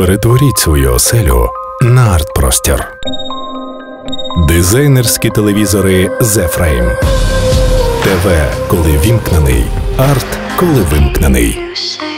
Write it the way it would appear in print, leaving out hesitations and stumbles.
Перетворіть свою оселю на арт-простір. Дизайнерські телевізори The Frame. ТВ, коли вімкнений. Арт, коли вимкнений.